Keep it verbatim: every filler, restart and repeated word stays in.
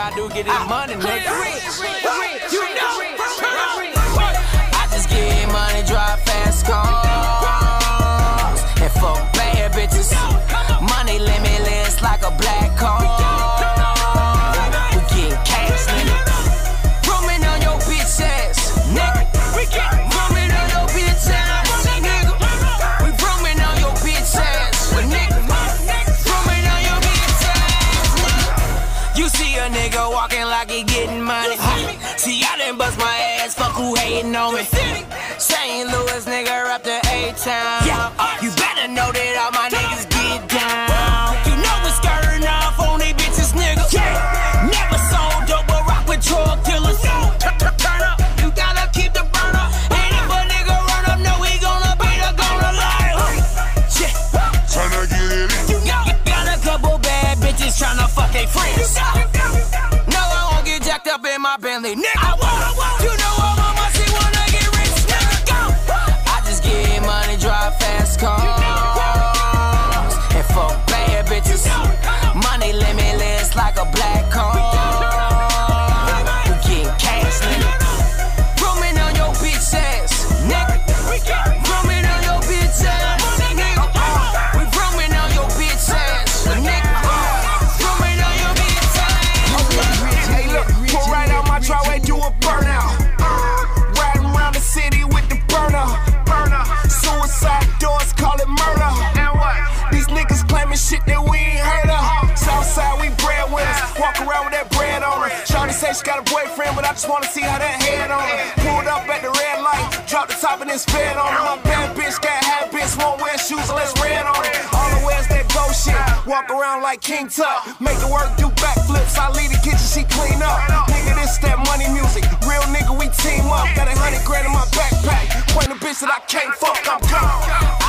I do get this money, nigga. You know, I just get money, drive fast cars, and fuck bad bitches. Money limitless like a black car. We getting cash, nigga. Rooming on your bitch ass, nigga. Rooming on your bitch ass, nigga. We rooming on your bitch ass, nigga. Rooming on your bitch ass, nigga. You see a nigga walking like he getting money. See, I done bust my ass, fuck who hating on me. Saint Louis nigga up to A-Town. You better know that all my niggas get down. You know we're skirting off on these bitches, nigga. Never sold dope, but rock with drug dealers. Turn up, you gotta keep the burn up. And if a nigga run up, know he gonna be the gonna lie. Tryna get it. You got a couple bad bitches tryna fuck they friends. No, I won't get jacked up in my Bentley, nigga. You know I'm on my seat when I get rich, nigga. I just get money, drive fast cars, and fuck bad bitches. Money limitless like a black car. We getting cash, nigga. Rooming on your bitch ass, nigga. Rooming on your bitch ass, nigga. We rooming on your bitch ass, nigga. Rooming on your bitch ass. hey look, pull right out my driveway, do a burnout. Riding around the city with the burner. Burner. Suicide doors, call it murder. And what? These niggas claiming shit that we ain't heard of. Southside, we breadwinners. Walk around with that bread on her. Shawty say she got a boyfriend, but I just wanna see how that head on her. Pulled up at the red light, dropped the top of this bed on her. My bad bitch got habits, won't wear shoes unless red on it. All the wears that go shit. Walk around like King Tut. Make the work do backflips. I leave the kitchen, she clean up. Nigga, this that money music. Real nigga, we team up. Got a hundred grand in my backpack. Point a bitch that I can't fuck, I'm gone.